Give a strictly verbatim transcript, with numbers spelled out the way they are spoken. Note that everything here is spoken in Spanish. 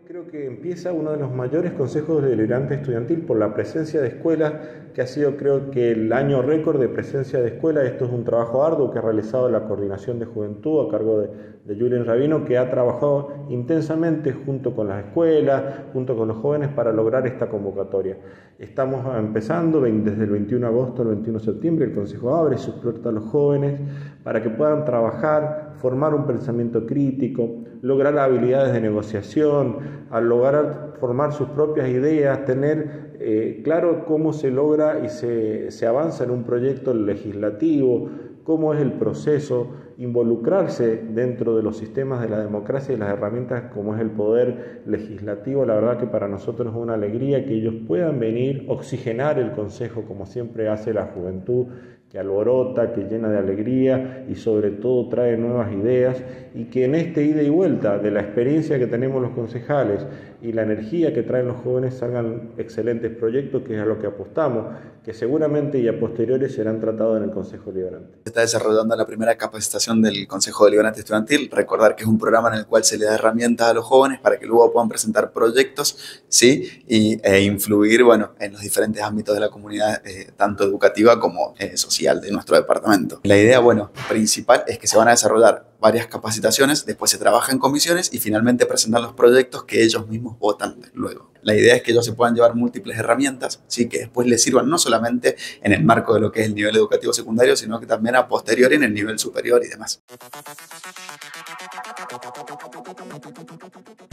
Creo que empieza uno de los mayores consejos deliberante estudiantil por la presencia de escuelas, que ha sido creo que el año récord de presencia de escuelas. Esto es un trabajo arduo que ha realizado la Coordinación de Juventud a cargo de, de Julen Rabino, que ha trabajado intensamente junto con las escuelas, junto con los jóvenes para lograr esta convocatoria. Estamos empezando desde el veintiuno de agosto al veintiuno de septiembre, el Consejo abre sus puertas a los jóvenes para que puedan trabajar, formar un pensamiento crítico, lograr habilidades de negociación, al lograr formar sus propias ideas, tener eh, claro cómo se logra y se, se avanza en un proyecto legislativo, cómo es el proceso, involucrarse dentro de los sistemas de la democracia y las herramientas como es el poder legislativo. La verdad que para nosotros es una alegría que ellos puedan venir, oxigenar el Consejo como siempre hace la juventud, que alborota, que llena de alegría y sobre todo trae nuevas ideas, y que en este ida y vuelta de la experiencia que tenemos los concejales y la energía que traen los jóvenes salgan excelentes proyectos, que es a lo que apostamos, que seguramente y a posteriores serán tratados en el Consejo Deliberante. Se está desarrollando la primera capacitación del Consejo Deliberante Estudiantil. Recordar que es un programa en el cual se le da herramientas a los jóvenes para que luego puedan presentar proyectos, ¿sí? y, e influir bueno, en los diferentes ámbitos de la comunidad, eh, tanto educativa como eh, social de nuestro departamento. La idea bueno, principal es que se van a desarrollar varias capacitaciones, después se trabaja en comisiones y finalmente presentan los proyectos que ellos mismos votan luego. La idea es que ellos se puedan llevar múltiples herramientas, ¿sí? que después les sirvan no solamente en el marco de lo que es el nivel educativo secundario, sino que también a posteriori en el nivel superior y demás.